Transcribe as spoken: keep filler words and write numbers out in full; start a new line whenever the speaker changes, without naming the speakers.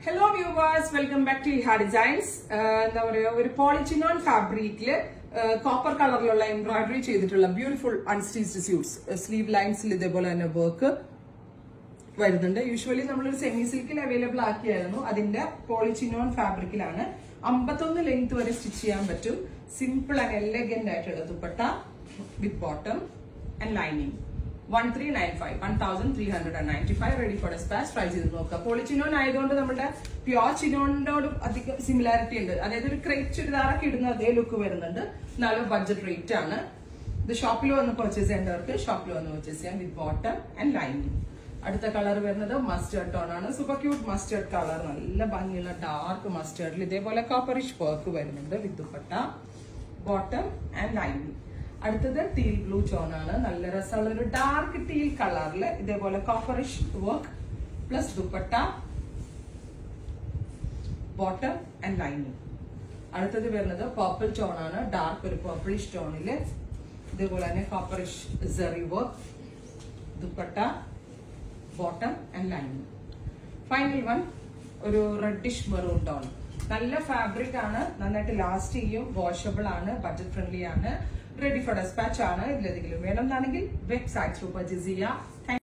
Hello viewers, welcome back to Iha Designs. എന്താ പറയുക ഒരു പോളിച്ചിനോൺ ഫാബ്രിക്കില് കോപ്പർ കളറിലുള്ള എംബ്രോയിഡറി ചെയ്തിട്ടുള്ള ബ്യൂട്ടിഫുൾ അൺസ്റ്റിച്ച്ഡ് സ്യൂട്ട്സ് സ്ലീവ് ലൈൻസിൽ ഇതേപോലെ തന്നെ വർക്ക് വരുന്നുണ്ട്. യൂഷ്വലി നമ്മളൊരു സെമി സിൽക്കിൽ അവൈലബിൾ ആക്കിയായിരുന്നു. അതിന്റെ പോളിച്ചിനോൺ ഫാബ്രിക്കിലാണ്. അമ്പത്തൊന്ന് ലെങ്ത് വരെ സ്റ്റിച്ച് ചെയ്യാൻ പറ്റും. സിമ്പിൾ ആൻഡ് എലഗന്റ് ആയിട്ടുള്ള dupatta with bottom and lining. one three nine five one thousand three hundred ninety-five ready for dispatch. Try ചെയ്ത് നോക്കുക. പോളിച്ചിനോൺ ആയതുകൊണ്ട് നമ്മുടെ പ്യോർ ചിനോണിനോട് അധികം സിമിലാരിറ്റി ഉണ്ട്. അതായത് ഒരു ക്രേപ്പ് ചുരിദാറൊക്കെ ഇടുന്ന അതേ ലുക്ക് വരുന്നുണ്ട്. നല്ല ബഡ്ജറ്റ് റേറ്റ് ആണ്. ഇത് ഷോപ്പിൽ വന്ന് പർച്ചേസ് ചെയ്യേണ്ടവർക്ക് ഷോപ്പിൽ വന്ന് പർച്ചേസ് ചെയ്യാം വിത്ത് ബോട്ടം ആൻഡ് ലൈനിങ്. അടുത്ത കളർ വരുന്നത് മസ്റ്റേർഡ് ടോൺ ആണ്. സൂപ്പർ ക്യൂട്ട് മസ്റ്റേർഡ് കളർ, നല്ല ഭംഗിയുള്ള ഡാർക്ക് മസ്റ്റേർഡിൽ ഇതേപോലെ കോപ്പറിഷ് വർക്ക് വരുന്നുണ്ട് with dupatta bottom and lining. അടുത്തത് ടീൽ ബ്ലൂ ടോൺ ആണ്. നല്ല രസമുള്ള ഒരു ഡാർക്ക് ടീൽ കളറിൽ ഇതേപോലെ copperish work plus dupatta bottom and lining. അടുത്തത് വരുന്നത് പർപ്പിൾ ടോൺ ആണ്. ഡാർക്ക് ഒരു പർപ്പിളിഷ് ടോണില് ഇതേപോലെ തന്നെ copperish zari work dupatta bottom and lining. Final one ഒരു റെഡിഷ് മെറൂൺ ടോൺ. നല്ല ഫാബ്രിക് ആണ്, നന്നായിട്ട് ലാസ്റ്റ് ചെയ്യും, വാഷബിൾ ആണ്, ബഡ്ജറ്റ് ഫ്രണ്ട്ലി ആണ്, റെഡി ഫോർ ഡെസ്പാച്ച് ആണ്. ഇതിലെന്തെങ്കിലും വേണമെന്നാണെങ്കിൽ വെബ്സൈറ്റ് പർച്ചേസ് ചെയ്യാം.